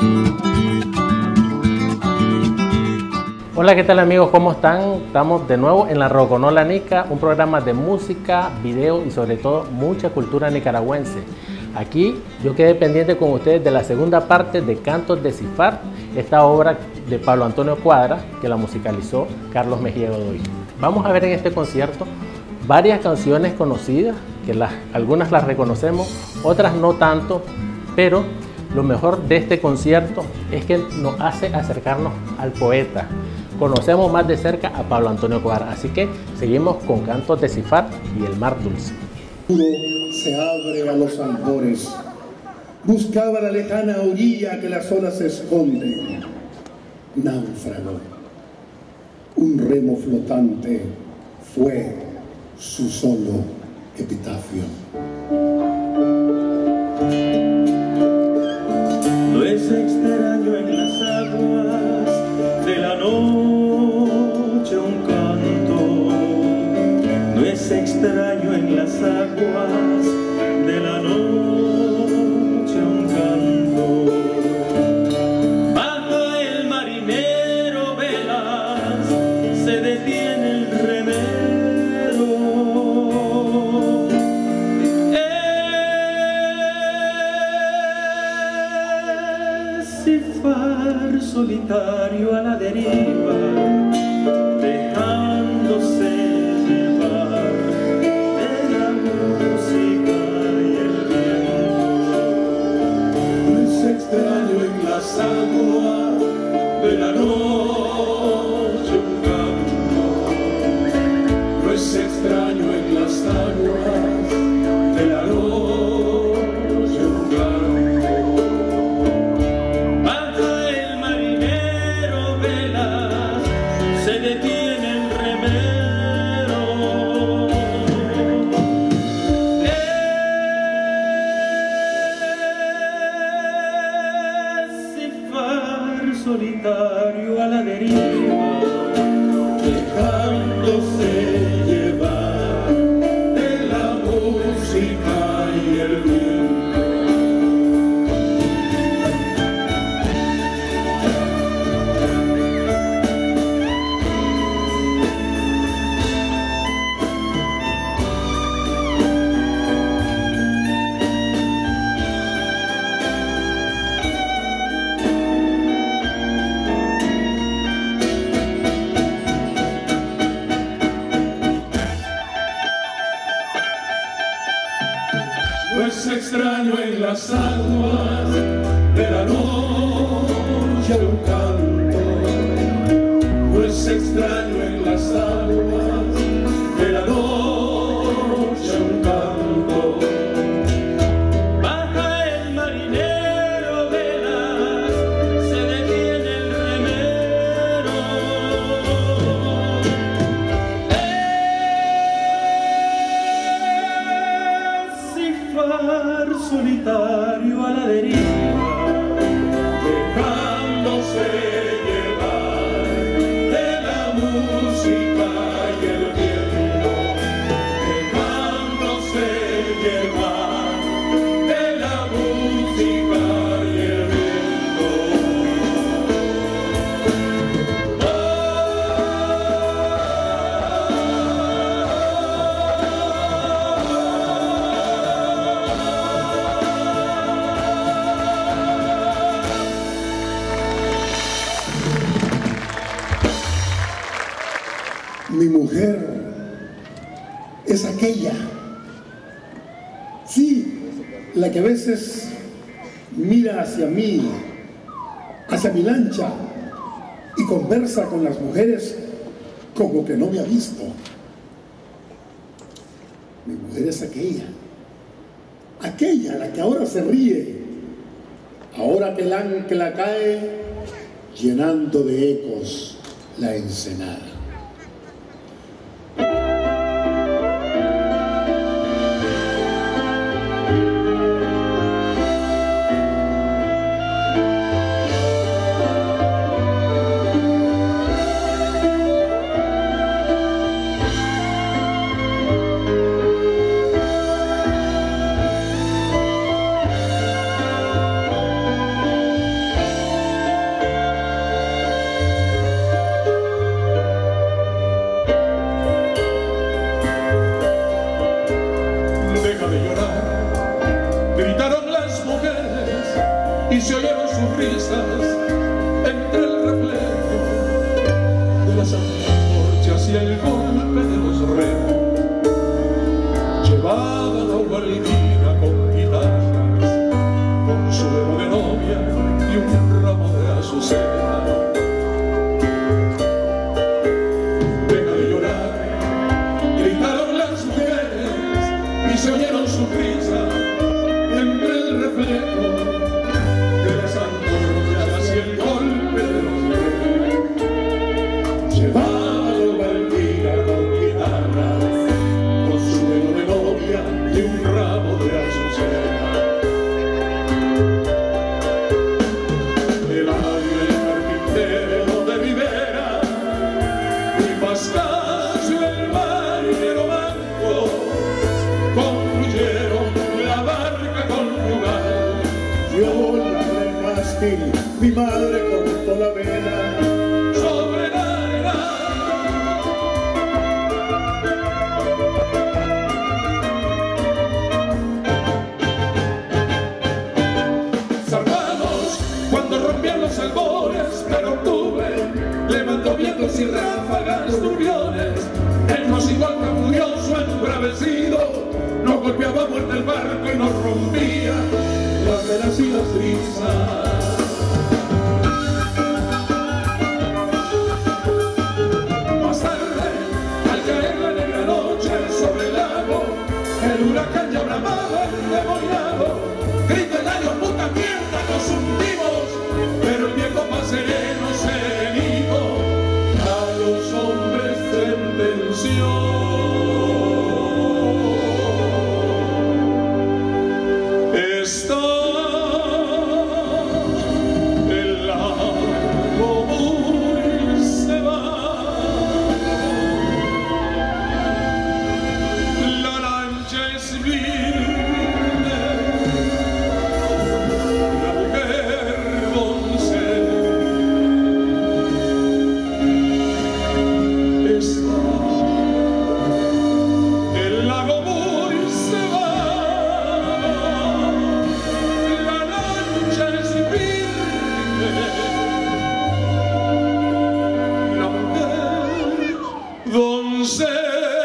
Hola, ¿qué tal amigos? ¿Cómo están? Estamos de nuevo en La Roconola Nica, un programa de música, video y sobre todo mucha cultura nicaragüense. Aquí yo quedé pendiente con ustedes de la segunda parte de Cantos de Cifar, esta obra de Pablo Antonio Cuadra que la musicalizó Carlos Mejía Godoy. Vamos a ver en este concierto varias canciones conocidas, que algunas las reconocemos, otras no tanto, pero lo mejor de este concierto es que nos hace acercarnos al poeta. Conocemos más de cerca a Pablo Antonio Cuadra, así que seguimos con Cantos de Cifar y El Mar Dulce. Se abre a los albores, buscaba la lejana orilla que las olas esconde. Náufrago, un remo flotante fue su solo epitafio. No es extraño en las aguas de la noche un canto, no es extraño en las aguas de la noche un canto. Baja el marinero velas, se detiene el remero. Es Cifar solitario a la deriva, dejándose llevar de la música y el viento. No es extraño en las aguas de la noche un canto, no es extraño en las aguas de la noche un canto. Baja el marinero velas, se detiene el remero. Es Cifar solitario a la deriva, Dejándose llevar de la música y el viento. No es extraño en las aguas de la noche un canto, no es extraño en las aguas de la noche un canto. baja el marinero velas, se detiene el remero. Es Cifar solitario a la deriva, Dejándose llevar de la música y el viento, dejándose llevar de la música y el viento. Mi mujer es aquella, sí, la que a veces mira hacia mí, hacia mi lancha y conversa con las mujeres como que no me ha visto. Mi mujer es aquella, la que ahora se ríe, ahora que el ancla cae, llenando de ecos la ensenada. y se oyeron sus risas entre el reflejo de las antorchas y el golpe de los remos. Llevaban a Ubalquina con guitarras, con su velo de novia y un ramo de azucena. Deja de llorar, gritaron las mujeres y se oyeron sus risas entre el reflejo de las antorchas y el golpe de los remos. Llevaban a Ubalquina con guitarras, con su velo de novia y un ramo de azucena. El aire carpintero de Rivera y Pascasio el marinero manco construyeron la barca conyugal. Yo labré el mástil, mi madre cortó la vela. Sobre la arena zarpamos cuando rompían los albores, pero octubre levantó vientos y ráfagas turbiones. El nos igual tan furioso, embravecido, nos golpeaba fuerte el barco y nos rompía las velas y las brisas. Más tarde, al caer la negra noche sobre el lago, el huracán ya bramaba endemoniado. Grita el gallo, puta mierda, nos hundimos, pero el viejo más sereno se dijo a los hombres sentenció. Está el lago muy se va, la lancha es virgen, la mujer doncella. Está el lago muy se va, la lancha es virgen, la mujer doncella.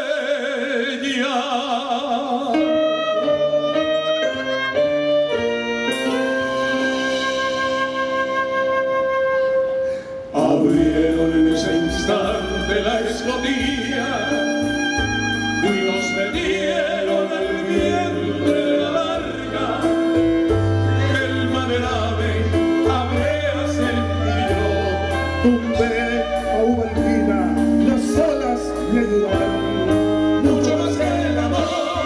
Abrieron en ese instante la escotilla y nos metieron al vientre de la barca. El maderable habría sentido. Tumbé a Ubalquina, las olas me ayudaron. Mucho más que el amor.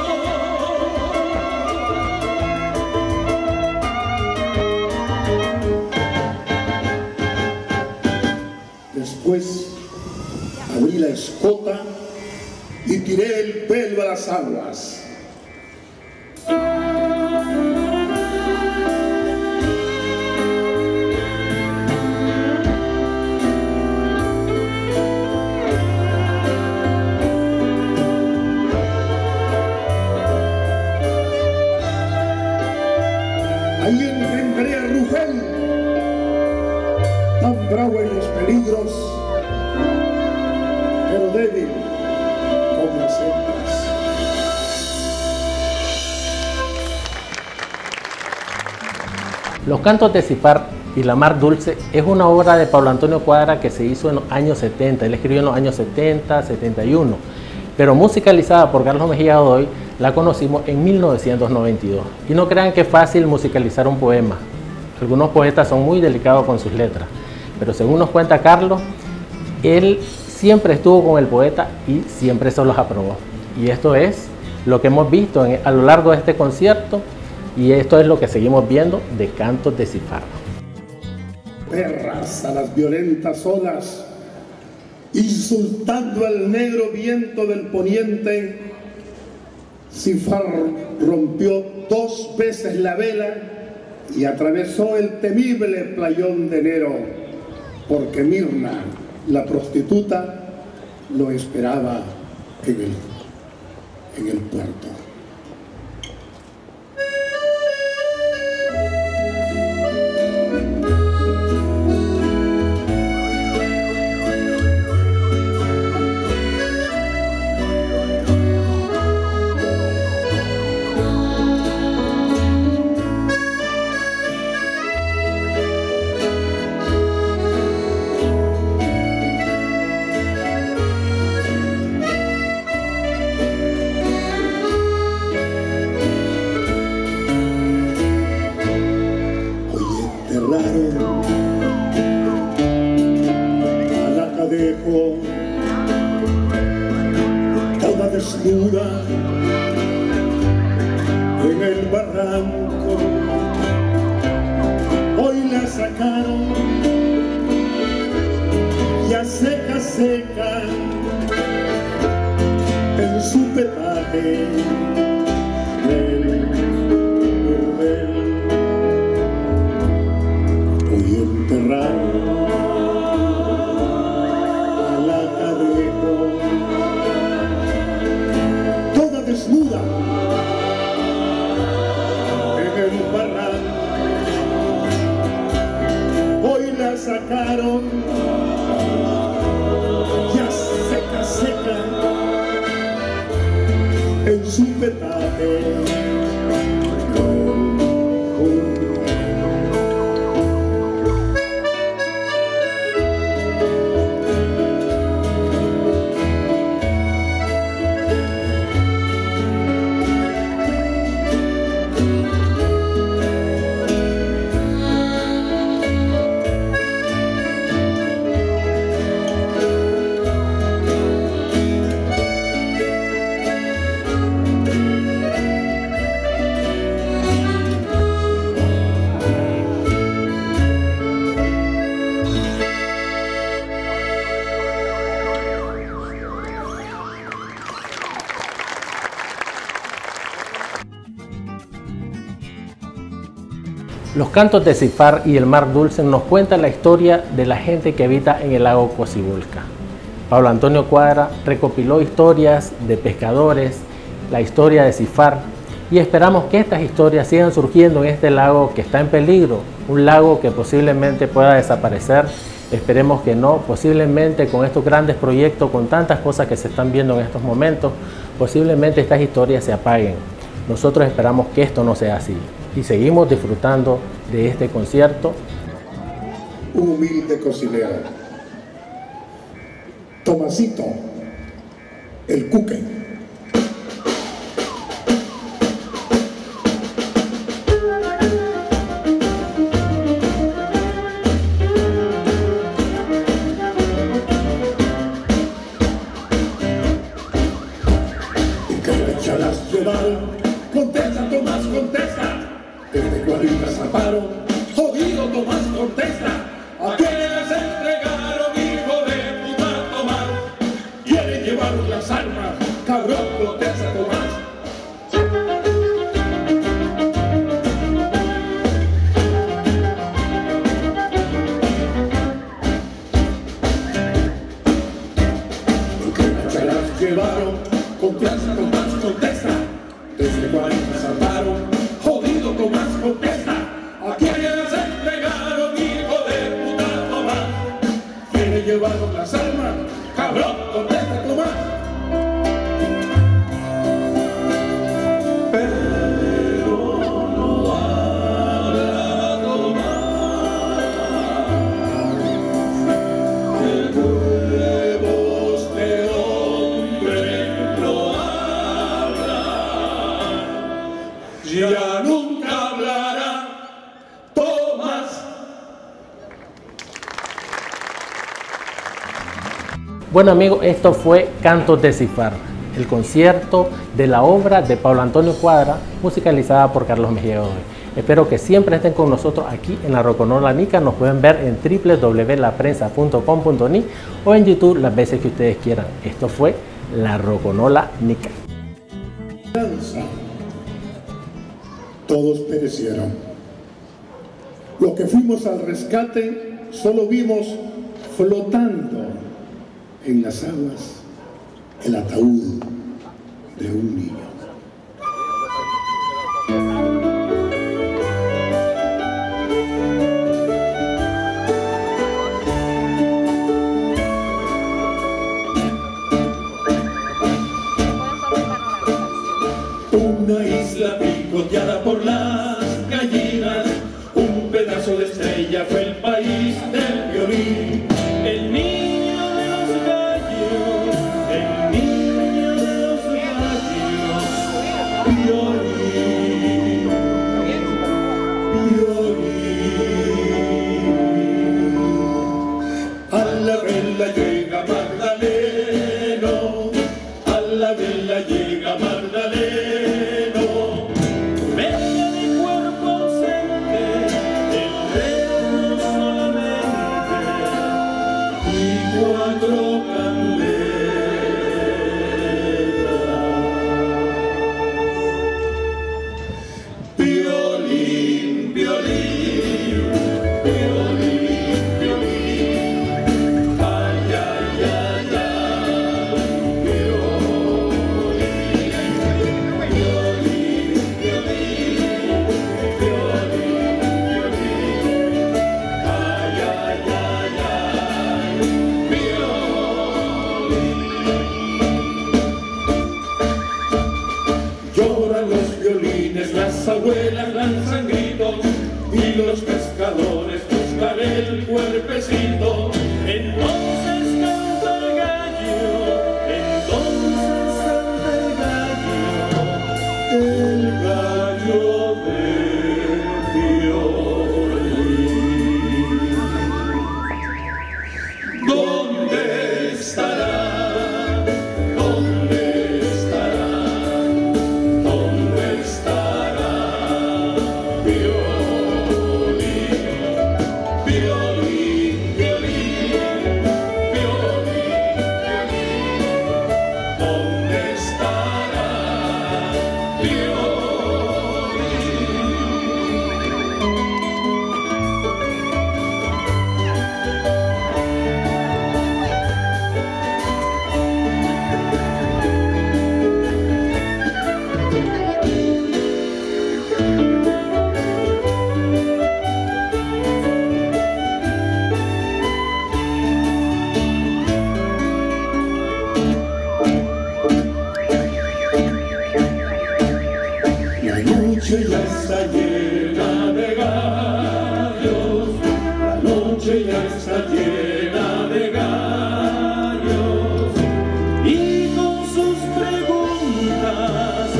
Después abrí la escota y tiré el pelo a las aguas. Ahí encontré a Rugel, tan bravo en los peligros, pero débil como las hembras. Los cantos de Cifar y La Mar Dulce es una obra de Pablo Antonio Cuadra que se hizo en los años 70. Él escribió en los años 70, 71, pero musicalizada por Carlos Mejía Godoy la conocimos en 1992. Y no crean que es fácil musicalizar un poema. Algunos poetas son muy delicados con sus letras, pero según nos cuenta Carlos, él siempre estuvo con el poeta y siempre se los aprobó. Y esto es lo que hemos visto a lo largo de este concierto, y esto es lo que seguimos viendo de Cantos de Cifar. Perras a las violentas olas, insultando al negro viento del poniente, Cifar rompió 2 veces la vela y atravesó el temible playón de enero, porque Mirna, la prostituta, lo esperaba en el puerto. desnuda en el barranco, hoy la sacaron ya seca, seca en su petate del burdel. Hoy enterraron a la Cadejo, toda desnuda en el barranco, hoy la sacaron ya seca, seca en su petate. Los cantos de Cifar y el Mar Dulce nos cuentan la historia de la gente que habita en el lago Cocibolca. Pablo Antonio Cuadra recopiló historias de pescadores, la historia de Cifar, y esperamos que estas historias sigan surgiendo en este lago que está en peligro, un lago que posiblemente pueda desaparecer. Esperemos que no, posiblemente con estos grandes proyectos, con tantas cosas que se están viendo en estos momentos, posiblemente estas historias se apaguen. Nosotros esperamos que esto no sea así y seguimos disfrutando de este concierto. Un humilde cocinero, Tomasito, el Cuque. Contesta, Tomás, contesta. Desde Guaritas zaparon, jodido Tomás, contesta. ¿A quiénes entregaron, hijo de puta Tomás? Quieren llevar las armas, cabrón, contesta Tomás. ¿Qué se las llevaron? Contesta, Tomás, contesta. Desde Guaritas zaparon, jodido Tomás, contesta. ¿A quiénes entregaron, hijo de puta Tomás? ¿Quiénes llevaron las armas? Cabrón, contesta Tomás. Pero no habla Tomás, que huevos de hombre no habla. Ya nunca hablará Tomás. Bueno amigos, esto fue Cantos de Cifar, el concierto de la obra de Pablo Antonio Cuadra, musicalizada por Carlos Mejía Godoy. Espero que siempre estén con nosotros aquí en la Roconola Nica. Nos pueden ver en www.laprensa.com.ni o en YouTube las veces que ustedes quieran. Esto fue la Roconola Nica. Todos perecieron. Los que fuimos al rescate solo vimos flotando en las aguas el ataúd de un niño. Una isla picoteada por las gallinas, un pedazo de estrella fue el país del violín. El niño de los gallos, el niño de los gallos, noche ya está llena de gallos y con sus preguntas,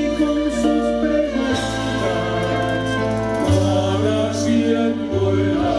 ahora siento el